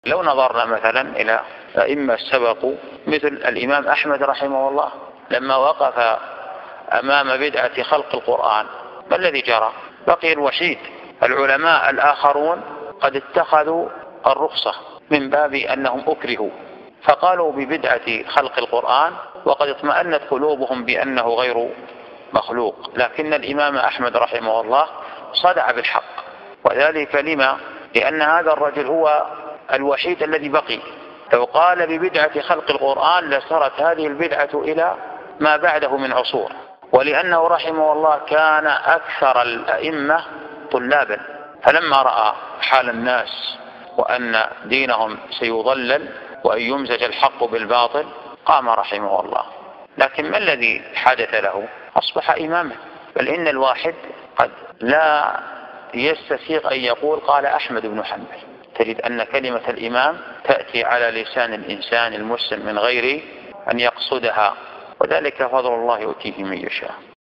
لو نظرنا مثلا إلى أئمة سبقوا مثل الإمام أحمد رحمه الله، لما وقف أمام بدعة خلق القرآن ما الذي جرى؟ بقي الوحيد. العلماء الآخرون قد اتخذوا الرخصة من باب أنهم أكرهوا فقالوا ببدعة خلق القرآن، وقد اطمأنت قلوبهم بأنه غير مخلوق، لكن الإمام أحمد رحمه الله صدع بالحق. وذلك لما؟ لأن هذا الرجل هو الوحيد الذي بقي. لو قال ببدعة خلق القرآن لسرت هذه البدعة إلى ما بعده من عصور، ولأنه رحمه الله كان أكثر الأئمة طلابا، فلما رأى حال الناس وأن دينهم سيضلل وأن يمزج الحق بالباطل قام رحمه الله. لكن ما الذي حدث له؟ أصبح إماما. بل إن الواحد قد لا يستسيغ أن يقول قال أحمد بن حنبل، تجد أن كلمة الإمام تأتي على لسان الإنسان المسلم من غير أن يقصدها، وذلك فضل الله يؤتيه من يشاء.